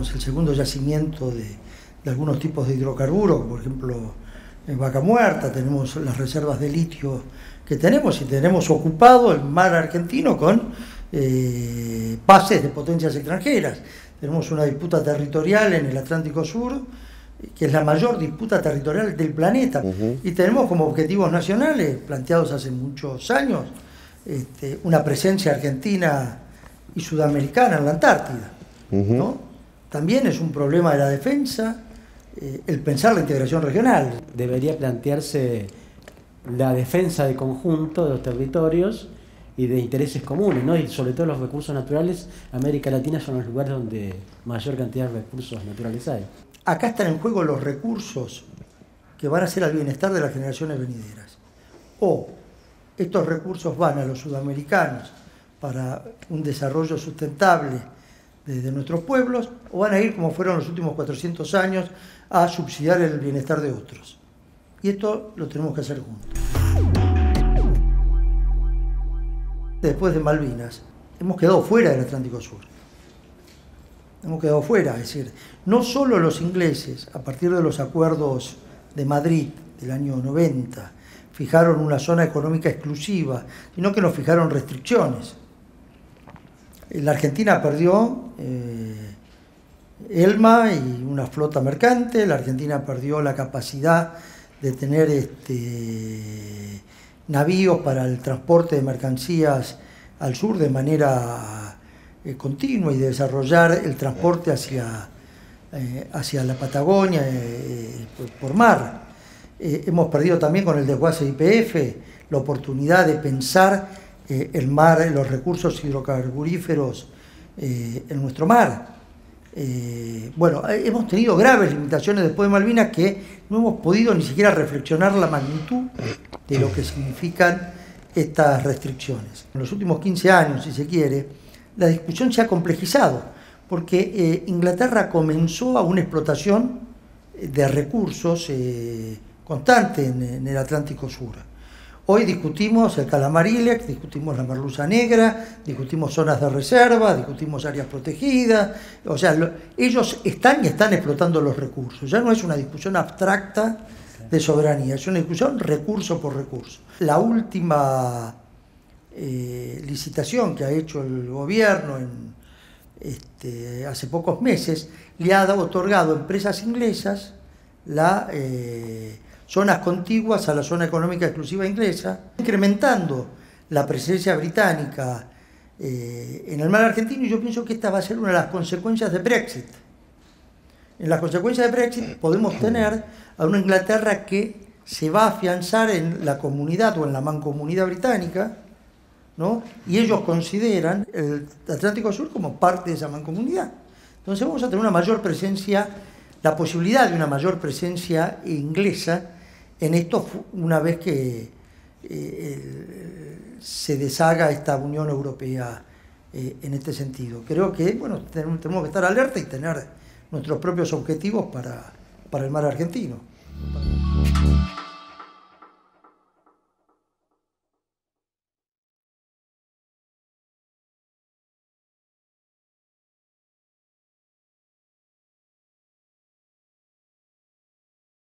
tenemos el segundo yacimiento de algunos tipos de hidrocarburos, por ejemplo, en Vaca Muerta, tenemos las reservas de litio que tenemos y tenemos ocupado el mar argentino con bases de potencias extranjeras. Tenemos una disputa territorial en el Atlántico Sur, que es la mayor disputa territorial del planeta, y tenemos como objetivos nacionales, planteados hace muchos años, una presencia argentina y sudamericana en la Antártida, ¿no? También es un problema de la defensa, el pensar la integración regional. Debería plantearse la defensa de conjunto de los territorios y de intereses comunes, ¿no? Y sobre todo los recursos naturales. América Latina son los lugares donde mayor cantidad de recursos naturales hay. Acá están en juego los recursos que van a ser al bienestar de las generaciones venideras. O estos recursos van a los sudamericanos para un desarrollo sustentable de nuestros pueblos, o van a ir, como fueron los últimos 400 años, a subsidiar el bienestar de otros. Y esto lo tenemos que hacer juntos. Después de Malvinas, hemos quedado fuera del Atlántico Sur. Hemos quedado fuera, es decir, no solo los ingleses, a partir de los acuerdos de Madrid del año 90, fijaron una zona económica exclusiva, sino que nos fijaron restricciones. La Argentina perdió Elma y una flota mercante, la Argentina perdió la capacidad de tener navíos para el transporte de mercancías al sur de manera continua y de desarrollar el transporte hacia la Patagonia por mar. Hemos perdido también con el desguace YPF la oportunidad de pensar el mar, los recursos hidrocarburíferos en nuestro mar. Bueno, hemos tenido graves limitaciones después de Malvinas que no hemos podido ni siquiera reflexionar la magnitud de lo que significan estas restricciones. En los últimos 15 años, si se quiere, la discusión se ha complejizado, porque Inglaterra comenzó a una explotación de recursos constante en el Atlántico Sur. Hoy discutimos el calamar Ilex, discutimos la merluza negra, discutimos zonas de reserva, discutimos áreas protegidas. O sea, ellos están explotando los recursos. Ya no es una discusión abstracta de soberanía, es una discusión recurso por recurso. La última licitación que ha hecho el gobierno hace pocos meses le ha otorgado a empresas inglesas zonas contiguas a la zona económica exclusiva inglesa, incrementando la presencia británica en el mar argentino, y yo pienso que esta va a ser una de las consecuencias de Brexit. En las consecuencias de Brexit podemos tener a una Inglaterra que se va a afianzar en la comunidad o en la mancomunidad británica, ¿no? Y ellos consideran el Atlántico Sur como parte de esa mancomunidad. Entonces vamos a tener una mayor presencia, la posibilidad de una mayor presencia inglesa en esto una vez que se deshaga esta Unión Europea en este sentido. Creo que tenemos que estar alerta y tener nuestros propios objetivos para el mar argentino.